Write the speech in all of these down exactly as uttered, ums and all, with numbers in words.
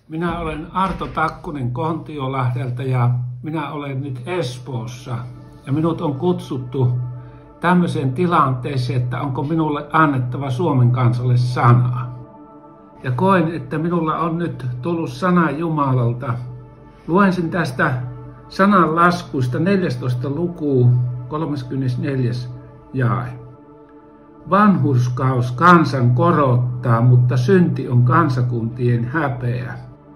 Minä olen Arto Takkunen Kontiolahdelta ja minä olen nyt Espoossa. Ja minut on kutsuttu tämmöiseen tilanteeseen, että onko minulle annettava Suomen kansalle sanaa. Ja koen, että minulla on nyt tullut sana Jumalalta. Luen sen tästä sanan laskuista neljästoista lukua kolmaskymmenesneljäs jae. Vanhurskaus kansan korottaa, mutta synti on kansakuntien häpeä.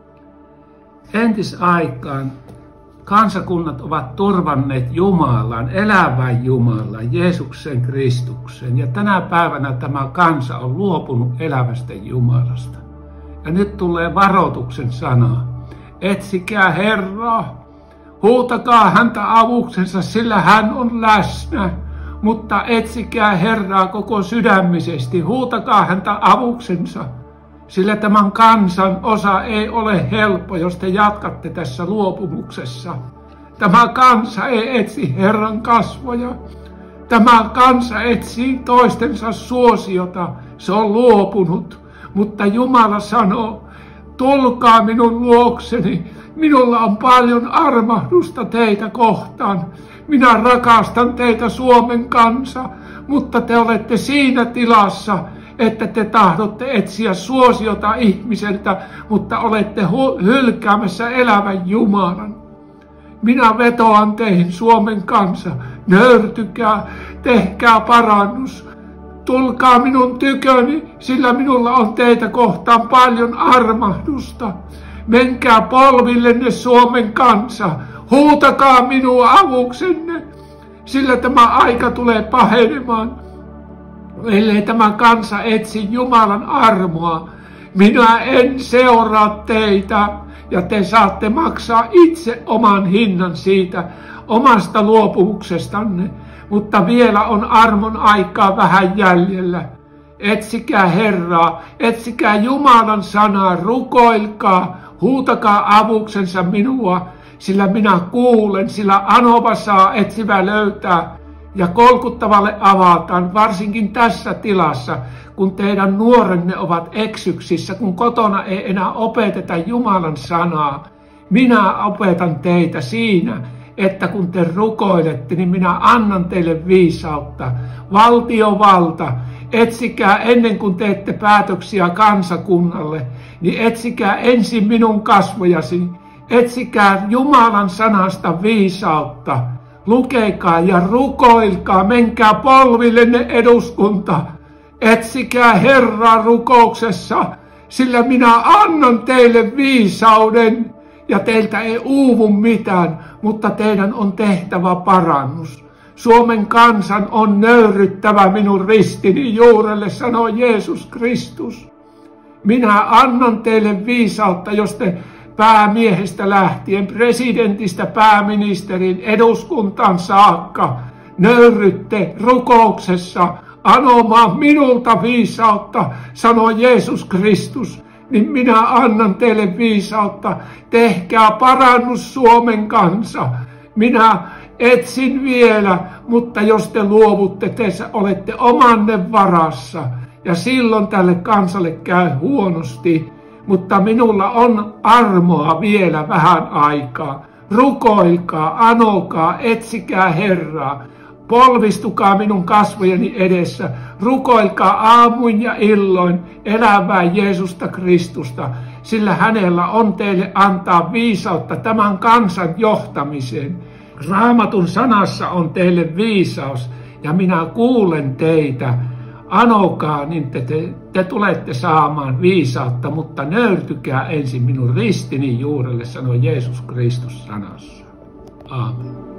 Entisaikaan kansakunnat ovat turvanneet Jumalan, elävän Jumalan, Jeesuksen Kristuksen. Ja tänä päivänä tämä kansa on luopunut elävästä Jumalasta. Ja nyt tulee varoituksen sana. Etsikää Herraa, huutakaa häntä avuksensa, sillä hän on läsnä. Mutta etsikää Herraa koko sydämisesti, huutakaa häntä avuksensa. Sillä tämän kansan osa ei ole helppo, jos te jatkatte tässä luopumuksessa. Tämä kansa ei etsi Herran kasvoja. Tämä kansa etsii toistensa suosiota. Se on luopunut. Mutta Jumala sanoo, tulkaa minun luokseni. Minulla on paljon armahdusta teitä kohtaan. Minä rakastan teitä Suomen kansa, mutta te olette siinä tilassa, että te tahdotte etsiä suosiota ihmiseltä, mutta olette hylkäämässä elävän Jumalan. Minä vetoan teihin Suomen kansa, nöyrtykää, tehkää parannus. Tulkaa minun tyköni, sillä minulla on teitä kohtaan paljon armahdusta. Menkää polvillenne Suomen kansa, huutakaa minua avuksenne, sillä tämä aika tulee pahenemaan. Ellei tämä kansa etsi Jumalan armoa, minä en seuraa teitä ja te saatte maksaa itse oman hinnan siitä omasta luopumuksestanne. Mutta vielä on armon aikaa vähän jäljellä. Etsikää Herraa, etsikää Jumalan sanaa, rukoilkaa, huutakaa avuksensa minua, sillä minä kuulen, sillä anova saa, etsivä löytää ja kolkuttavalle avataan, varsinkin tässä tilassa, kun teidän nuorenne ovat eksyksissä, kun kotona ei enää opeteta Jumalan sanaa. Minä opetan teitä siinä, että kun te rukoilette, niin minä annan teille viisautta, valtiovalta. Etsikää ennen kuin teette päätöksiä kansakunnalle, niin etsikää ensin minun kasvojasi. Etsikää Jumalan sanasta viisautta. Lukekaa ja rukoilkaa, menkää polvillenne eduskunta. Etsikää Herraa rukouksessa, sillä minä annan teille viisauden. Ja teiltä ei uuvu mitään, mutta teidän on tehtävä parannus. Suomen kansan on nöyryttävä minun ristini juurelle, sanoo Jeesus Kristus. Minä annan teille viisautta, jos te päämiehestä lähtien, presidentistä pääministerin, eduskuntaan saakka, nöyrytte rukouksessa anomaan minulta viisautta, sanoo Jeesus Kristus. Niin minä annan teille viisautta, tehkää parannus Suomen kansa. Minä etsin vielä, mutta jos te luovutte, te olette omanne varassa. Ja silloin tälle kansalle käy huonosti, mutta minulla on armoa vielä vähän aikaa. Rukoilkaa, anokaa, etsikää Herraa. Polvistukaa minun kasvojeni edessä, rukoilkaa aamuin ja illoin elävää Jeesusta Kristusta, sillä hänellä on teille antaa viisautta tämän kansan johtamiseen. Raamatun sanassa on teille viisaus ja minä kuulen teitä. Anokaa, niin te, te, te tulette saamaan viisautta, mutta nöyrtykää ensin minun ristini juurelle, sanoi Jeesus Kristus sanassa. Aamen.